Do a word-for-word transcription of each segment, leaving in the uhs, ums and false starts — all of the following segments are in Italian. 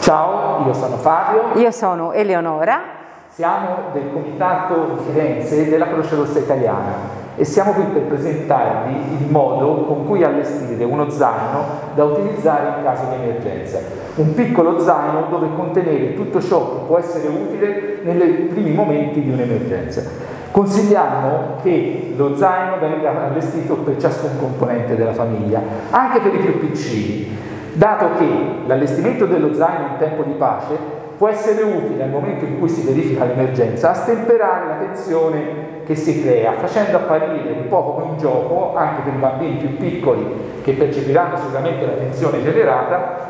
Ciao, io sono Fabio. Io sono Eleonora. Siamo del Comitato di Firenze della Croce Rossa Italiana e siamo qui per presentarvi il modo con cui allestire uno zaino da utilizzare in caso di emergenza. Un piccolo zaino dove contenere tutto ciò che può essere utile nei primi momenti di un'emergenza. Consigliamo che lo zaino venga allestito per ciascun componente della famiglia, anche per i più piccini, dato che l'allestimento dello zaino in tempo di pace può essere utile al momento in cui si verifica l'emergenza a stemperare la tensione che si crea, facendo apparire un po' come un gioco, anche per i bambini più piccoli che percepiranno sicuramente la tensione generata,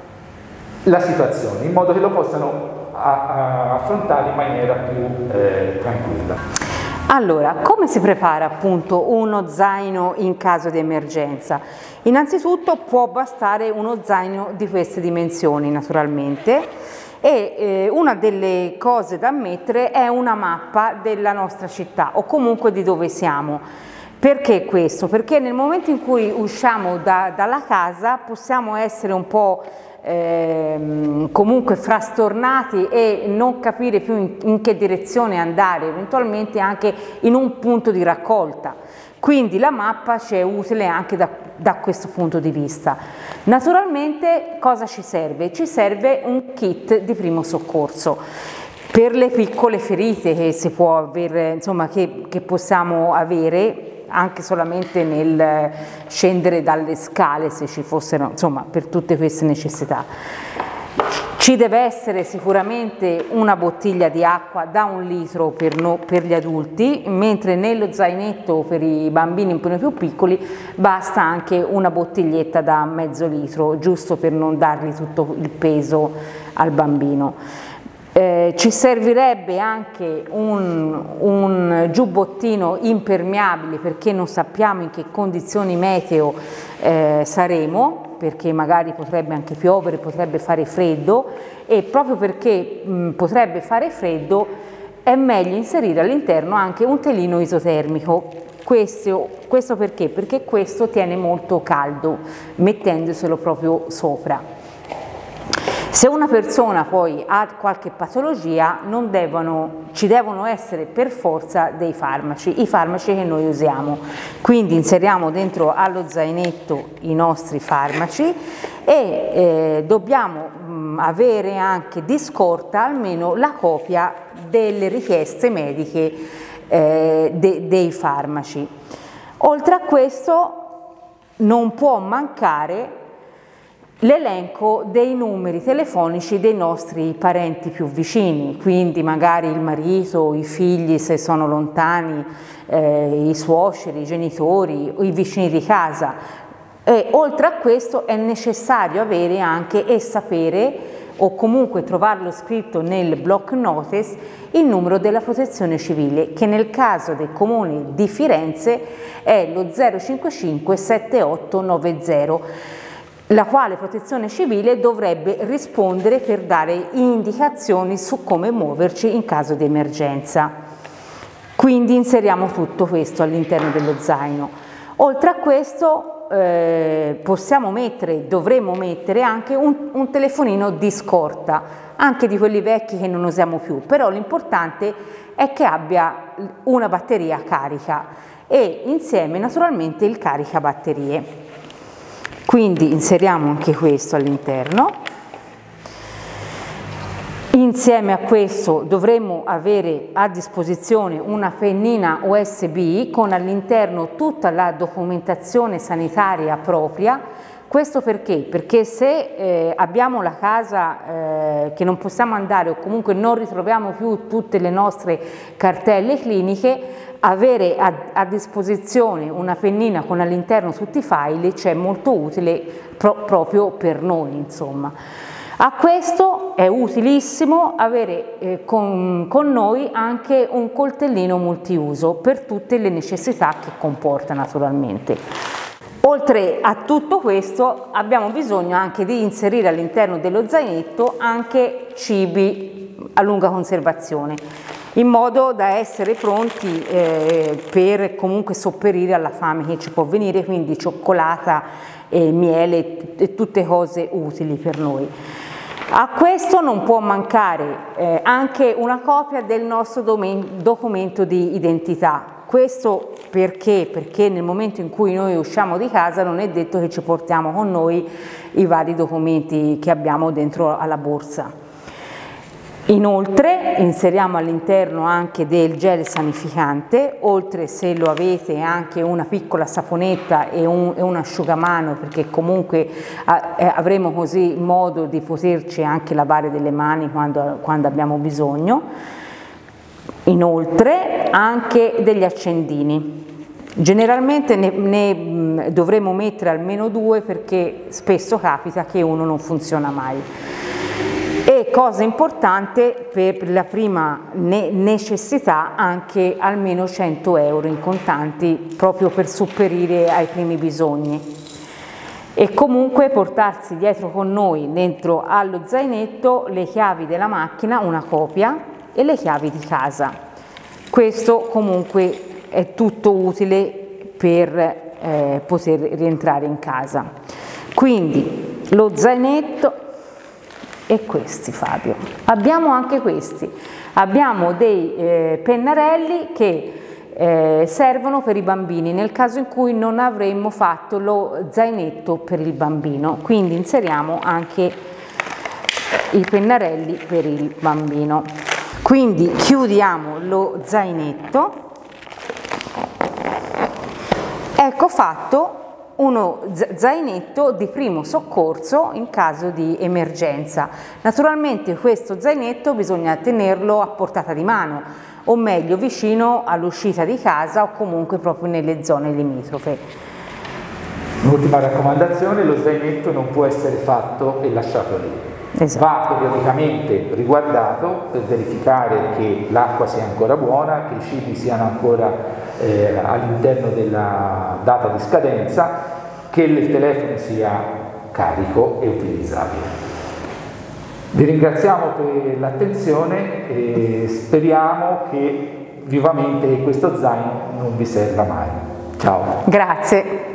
la situazione, in modo che lo possano a, a affrontare in maniera più eh, tranquilla. Allora, come si prepara appunto uno zaino in caso di emergenza? Innanzitutto può bastare uno zaino di queste dimensioni, naturalmente, e eh, una delle cose da mettere è una mappa della nostra città o comunque di dove siamo. Perché questo? Perché nel momento in cui usciamo da, dalla casa possiamo essere un po' eh, comunque frastornati e non capire più in, in che direzione andare, eventualmente anche in un punto di raccolta. Quindi la mappa ci è utile anche da, da questo punto di vista. Naturalmente cosa ci serve? Ci serve un kit di primo soccorso per le piccole ferite che si può avere, insomma, che, che possiamo avere anche solamente nel scendere dalle scale, se ci fossero, insomma, per tutte queste necessità. Ci deve essere sicuramente una bottiglia di acqua da un litro per, no, per gli adulti, mentre nello zainetto per i bambini un po' più piccoli basta anche una bottiglietta da mezzo litro, giusto per non dargli tutto il peso al bambino. Eh, ci servirebbe anche un, un giubbottino impermeabile perché non sappiamo in che condizioni meteo eh, saremo, perché magari potrebbe anche piovere, potrebbe fare freddo e proprio perché mh, potrebbe fare freddo è meglio inserire all'interno anche un telino isotermico. Questo, questo perché? Perché questo tiene molto caldo mettendoselo proprio sopra. Se una persona poi ha qualche patologia non devono, ci devono essere per forza dei farmaci, i farmaci che noi usiamo. Quindi inseriamo dentro allo zainetto i nostri farmaci e eh, dobbiamo mh, avere anche di scorta almeno la copia delle richieste mediche eh, de, dei farmaci. Oltre a questo non può mancare l'elenco dei numeri telefonici dei nostri parenti più vicini, quindi magari il marito, i figli se sono lontani, eh, i suoceri, i genitori, i vicini di casa. E oltre a questo è necessario avere anche e sapere o comunque trovarlo scritto nel block notice il numero della protezione civile, che nel caso del comune di Firenze è lo zero cinquantacinque settantotto novanta, la quale protezione civile dovrebbe rispondere per dare indicazioni su come muoverci in caso di emergenza. Quindi inseriamo tutto questo all'interno dello zaino. Oltre a questo eh, possiamo mettere, dovremmo mettere anche un, un telefonino di scorta, anche di quelli vecchi che non usiamo più, però l'importante è che abbia una batteria carica e insieme naturalmente il caricabatterie. Quindi inseriamo anche questo all'interno. Insieme a questo dovremo avere a disposizione una pennina U S B con all'interno tutta la documentazione sanitaria propria. Questo perché? Perché se eh, abbiamo la casa eh, che non possiamo andare o comunque non ritroviamo più tutte le nostre cartelle cliniche, avere a, a disposizione una pennina con all'interno tutti i file c'è molto utile pro, proprio per noi, insomma. A questo è utilissimo avere eh, con, con noi anche un coltellino multiuso per tutte le necessità che comporta naturalmente. Oltre a tutto questo abbiamo bisogno anche di inserire all'interno dello zainetto anche cibi a lunga conservazione, in modo da essere pronti eh, per comunque sopperire alla fame che ci può venire, quindi cioccolata, eh, miele e tutte cose utili per noi. A questo non può mancare eh, anche una copia del nostro documento di identità. Questo perché? Perché nel momento in cui noi usciamo di casa non è detto che ci portiamo con noi i vari documenti che abbiamo dentro alla borsa. Inoltre inseriamo all'interno anche del gel sanificante, oltre, se lo avete, anche una piccola saponetta e un, e un asciugamano, perché comunque eh, avremo così modo di poterci anche lavare delle mani quando, quando abbiamo bisogno. Inoltre anche degli accendini. Generalmente ne, ne dovremo mettere almeno due, perché spesso capita che uno non funziona mai. E cosa importante, per la prima ne necessità, anche almeno cento euro in contanti, proprio per sopperire ai primi bisogni. E comunque portarsi dietro con noi, dentro allo zainetto, le chiavi della macchina, una copia, e le chiavi di casa. Questo comunque è tutto utile per eh, poter rientrare in casa. Quindi lo zainetto e questi, Fabio. Abbiamo anche questi. Abbiamo dei eh, pennarelli che eh, servono per i bambini nel caso in cui non avremmo fatto lo zainetto per il bambino. Quindi inseriamo anche i pennarelli per il bambino. Quindi chiudiamo lo zainetto. Ecco fatto uno zainetto di primo soccorso in caso di emergenza. Naturalmente questo zainetto bisogna tenerlo a portata di mano, o meglio vicino all'uscita di casa o comunque proprio nelle zone limitrofe. L'ultima raccomandazione: lo zainetto non può essere fatto e lasciato lì. Esatto. Va periodicamente riguardato per verificare che l'acqua sia ancora buona, che i cibi siano ancora eh, all'interno della data di scadenza, che il telefono sia carico e utilizzabile. Vi ringraziamo per l'attenzione e speriamo che vivamente questo zaino non vi serva mai. Ciao. Grazie.